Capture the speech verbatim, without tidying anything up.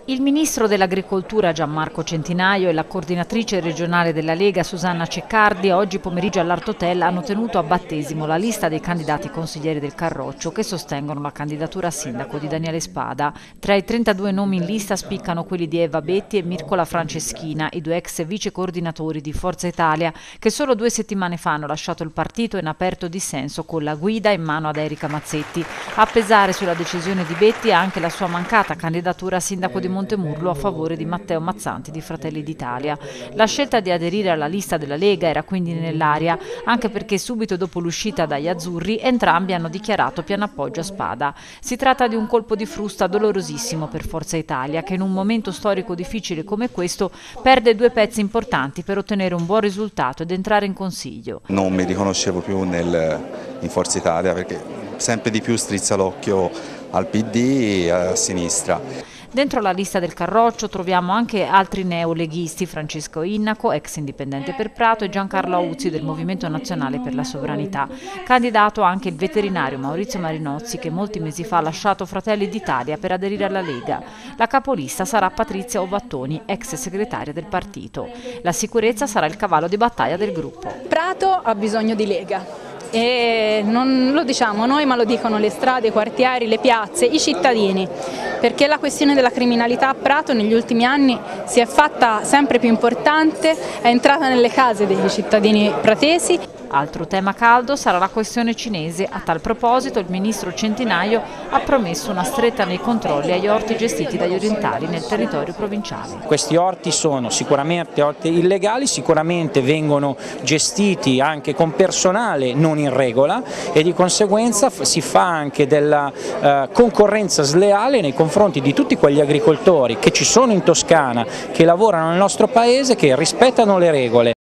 Il ministro dell'Agricoltura Gianmarco Centinaio e la coordinatrice regionale della Lega Susanna Ceccardi oggi pomeriggio all'Artotel hanno tenuto a battesimo la lista dei candidati consiglieri del Carroccio che sostengono la candidatura a sindaco di Daniele Spada. Tra i trentadue nomi in lista spiccano quelli di Eva Betti e Mircola Franceschina, i due ex vice coordinatori di Forza Italia che solo due settimane fa hanno lasciato il partito in aperto dissenso con la guida in mano ad Erika Mazzetti. A pesare sulla decisione di Betti anche la sua mancata candidatura a sindaco di Montemurlo a favore di Matteo Mazzanti di Fratelli d'Italia. La scelta di aderire alla lista della Lega era quindi nell'aria, anche perché subito dopo l'uscita dagli azzurri entrambi hanno dichiarato pieno appoggio a Spada. Si tratta di un colpo di frusta dolorosissimo per Forza Italia, che in un momento storico difficile come questo perde due pezzi importanti per ottenere un buon risultato ed entrare in Consiglio. Non mi riconoscevo più nel, in Forza Italia perché sempre di più strizza l'occhio al P D e a sinistra. Dentro la lista del Carroccio troviamo anche altri neoleghisti, Francesco Innaco, ex indipendente per Prato, e Giancarlo Auzzi del Movimento Nazionale per la Sovranità. Candidato anche il veterinario Maurizio Marinozzi, che molti mesi fa ha lasciato Fratelli d'Italia per aderire alla Lega. La capolista sarà Patrizia Ovattoni, ex segretaria del partito. La sicurezza sarà il cavallo di battaglia del gruppo. Prato ha bisogno di Lega. E non lo diciamo noi, ma lo dicono le strade, i quartieri, le piazze, i cittadini, perché la questione della criminalità a Prato negli ultimi anni si è fatta sempre più importante, è entrata nelle case dei cittadini pratesi. Altro tema caldo sarà la questione cinese. A tal proposito il ministro Centinaio ha promesso una stretta nei controlli agli orti gestiti dagli orientali nel territorio provinciale. Questi orti sono sicuramente orti illegali, sicuramente vengono gestiti anche con personale non in regola e di conseguenza si fa anche della eh, concorrenza sleale nei confronti di tutti quegli agricoltori che ci sono in Toscana, che lavorano nel nostro paese, che rispettano le regole.